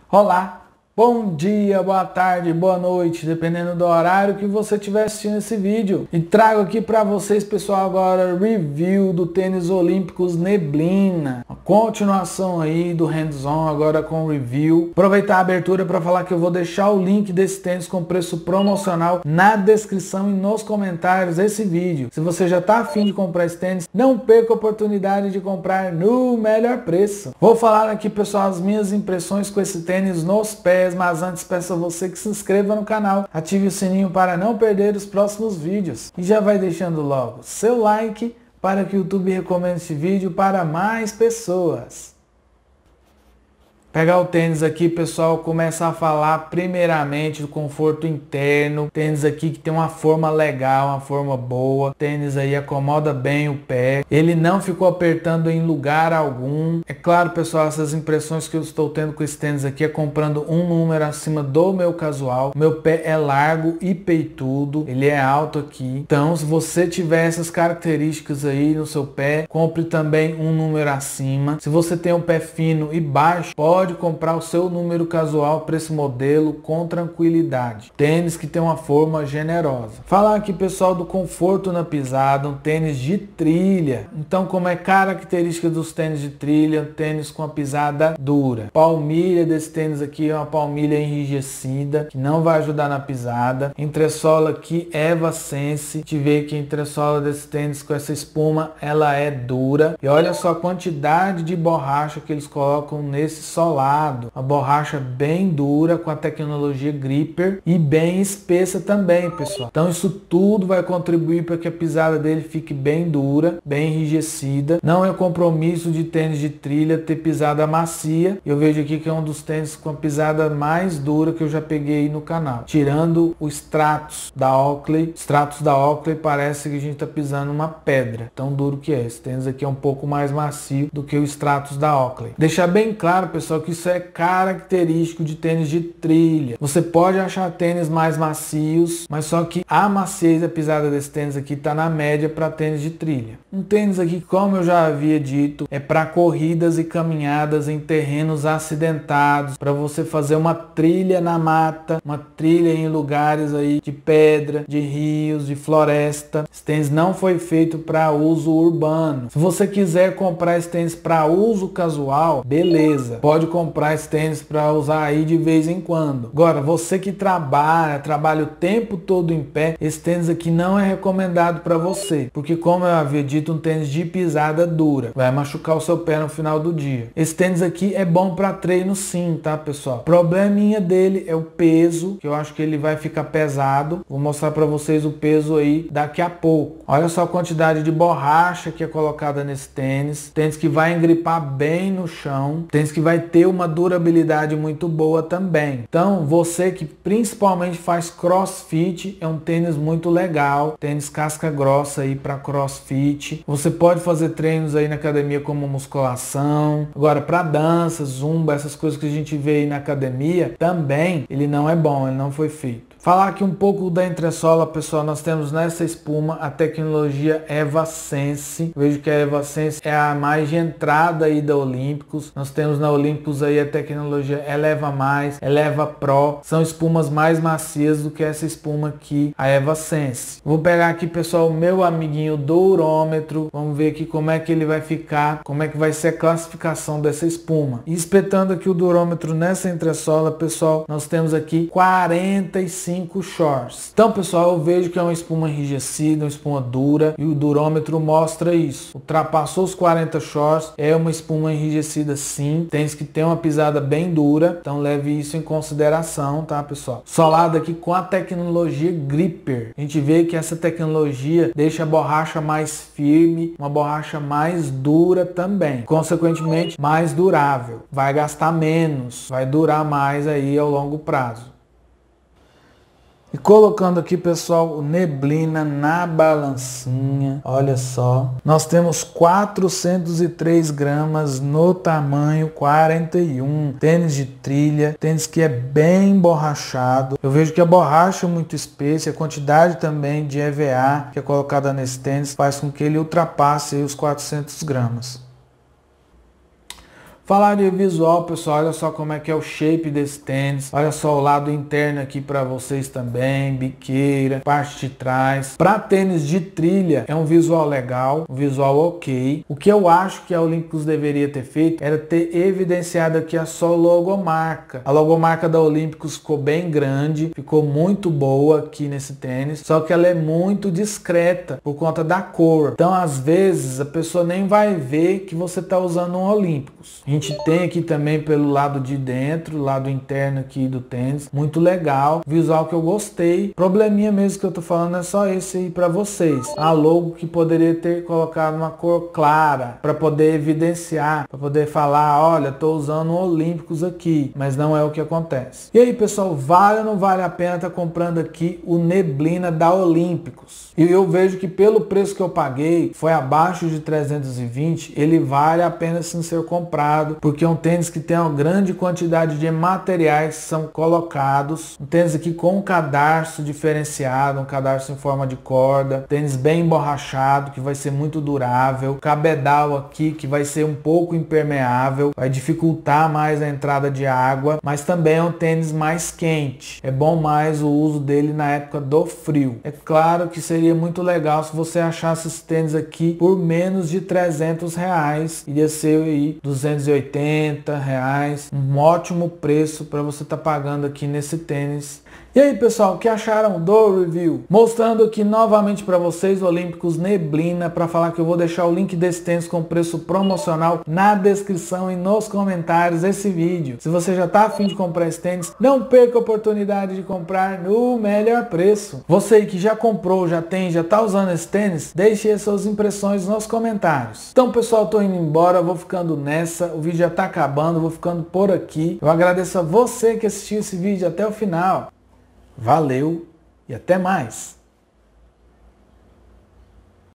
Olá, bom dia, boa tarde, boa noite, dependendo do horário que você estiver assistindo esse vídeo. E trago aqui para vocês, pessoal, agora review do tênis olímpicos Neblina. A continuação aí do hands-on, agora com review. Aproveitar a abertura para falar que eu vou deixar o link desse tênis com preço promocional na descrição e nos comentários desse vídeo. Se você já está afim de comprar esse tênis, não perca a oportunidade de comprar no melhor preço. Vou falar aqui, pessoal, as minhas impressões com esse tênis nos pés, mas antes peço a você que se inscreva no canal, ative o sininho para não perder os próximos vídeos e já vai deixando logo seu like para que o YouTube recomende esse vídeo para mais pessoas. Pegar o tênis aqui, pessoal, começa a falar primeiramente do conforto interno. Tênis aqui que tem uma forma legal, uma forma boa. Tênis aí acomoda bem o pé. Ele não ficou apertando em lugar algum. É claro, pessoal, essas impressões que eu estou tendo com esse tênis aqui é comprando um número acima do meu casual. Meu pé é largo e peitudo. Ele é alto aqui. Então, se você tiver essas características aí no seu pé, compre também um número acima. Se você tem um pé fino e baixo, pode comprar o seu número casual para esse modelo com tranquilidade. Tênis que tem uma forma generosa. Falar aqui, pessoal, do conforto na pisada, um tênis de trilha. Então, como é característica dos tênis de trilha, um tênis com a pisada dura. Palmilha desse tênis aqui é uma palmilha enrijecida, que não vai ajudar na pisada. Entressola aqui EvaSense. Te vê que a entressola desse tênis com essa espuma, ela é dura. E olha só a quantidade de borracha que eles colocam nesse solado. A borracha bem dura com a tecnologia Gripper e bem espessa também, pessoal. Então isso tudo vai contribuir para que a pisada dele fique bem dura, bem enrijecida. Não é compromisso de tênis de trilha ter pisada macia. Eu vejo aqui que é um dos tênis com a pisada mais dura que eu já peguei no canal. Tirando o Stratos da Oakley. Stratos da Oakley parece que a gente está pisando uma pedra. Tão duro que é. Esse tênis aqui é um pouco mais macio do que o Stratos da Oakley. Deixar bem claro, pessoal, que isso é característico de tênis de trilha. Você pode achar tênis mais macios, mas só que a maciez da pisada desse tênis aqui está na média para tênis de trilha. Um tênis aqui, como eu já havia dito, é para corridas e caminhadas em terrenos acidentados, para você fazer uma trilha na mata, uma trilha em lugares aí de pedra, de rios, de floresta. Esse tênis não foi feito para uso urbano. Se você quiser comprar esse tênis para uso casual, beleza, pode comprar esse tênis para usar aí de vez em quando. Agora, você que trabalha o tempo todo em pé, esse tênis aqui não é recomendado para você, porque, como eu havia dito, um tênis de pisada dura, vai machucar o seu pé no final do dia. Esse tênis aqui é bom para treino sim, tá, pessoal? O probleminha dele é o peso, que eu acho que ele vai ficar pesado. Vou mostrar para vocês o peso aí daqui a pouco. Olha só a quantidade de borracha que é colocada nesse tênis. Tênis que vai engripar bem no chão, tênis que vai ter uma durabilidade muito boa também. Então, você que principalmente faz crossfit, é um tênis muito legal, tênis casca grossa aí para crossfit. Você pode fazer treinos aí na academia como musculação. Agora, para dança, zumba, essas coisas que a gente vê aí na academia, também ele não é bom, ele não foi feito. Falar aqui um pouco da entressola, pessoal, nós temos nessa espuma a tecnologia EvaSense. Vejo que a EvaSense é a mais de entrada aí da Olímpicos. Nós temos na Olímpicos aí a tecnologia Eleva Mais, Eleva Pro. São espumas mais macias do que essa espuma aqui, a EvaSense. Vou pegar aqui, pessoal, o meu amiguinho durômetro. Vamos ver aqui como é que ele vai ficar, como é que vai ser a classificação dessa espuma. E espetando aqui o durômetro nessa entressola, pessoal, nós temos aqui 45 shorts. Então, pessoal, eu vejo que é uma espuma enrijecida, uma espuma dura, e o durômetro mostra isso. Ultrapassou os 40 shorts, é uma espuma enrijecida sim, tênis que tem uma pisada bem dura, então leve isso em consideração, tá, pessoal? Solado aqui com a tecnologia Gripper. A gente vê que essa tecnologia deixa a borracha mais firme, uma borracha mais dura também, consequentemente mais durável. Vai gastar menos, vai durar mais aí ao longo prazo. E colocando aqui, pessoal, o Neblina na balancinha, olha só. Nós temos 403 gramas no tamanho 41. Tênis de trilha, tênis que é bem borrachado. Eu vejo que a borracha é muito espessa, a quantidade também de EVA que é colocada nesse tênis faz com que ele ultrapasse os 400 gramas. Falar de visual, pessoal, olha só como é que é o shape desse tênis. Olha só o lado interno aqui para vocês também, biqueira, parte de trás. Para tênis de trilha é um visual legal, um visual ok. O que eu acho que a Olímpicos deveria ter feito era ter evidenciado aqui a sua logomarca. A logomarca da Olímpicos ficou bem grande, ficou muito boa aqui nesse tênis, só que ela é muito discreta por conta da cor. Então, às vezes, a pessoa nem vai ver que você está usando um Olímpicos. A gente tem aqui também pelo lado de dentro, lado interno aqui do tênis, muito legal, visual que eu gostei. Probleminha mesmo que eu tô falando é só esse aí para vocês. A logo que poderia ter colocado uma cor clara para poder evidenciar, para poder falar, olha, tô usando um Olímpicos aqui, mas não é o que acontece. E aí, pessoal, vale ou não vale a pena estar comprando aqui o Neblina da Olímpicos? E eu vejo que pelo preço que eu paguei, foi abaixo de 320, ele vale a pena sim ser comprado, porque é um tênis que tem uma grande quantidade de materiais que são colocados, um tênis aqui com um cadarço diferenciado, um cadarço em forma de corda, tênis bem emborrachado, que vai ser muito durável, cabedal aqui que vai ser um pouco impermeável, vai dificultar mais a entrada de água, mas também é um tênis mais quente, é bom mais o uso dele na época do frio. É claro que seria muito legal se você achasse esse tênis aqui por menos de 300 reais, iria ser aí 280 reais, um ótimo preço para você estar pagando aqui nesse tênis. E aí, pessoal, o que acharam do review? Mostrando aqui novamente para vocês o Olímpicos Neblina, para falar que eu vou deixar o link desse tênis com preço promocional na descrição e nos comentários desse vídeo. Se você já está a fim de comprar esse tênis, não perca a oportunidade de comprar no melhor preço. Você que já comprou, já está usando esse tênis, deixe as suas impressões nos comentários. Então, pessoal, tô indo embora, vou ficando nessa, o vídeo já está acabando, vou ficando por aqui. Eu agradeço a você que assistiu esse vídeo até o final. Valeu e até mais!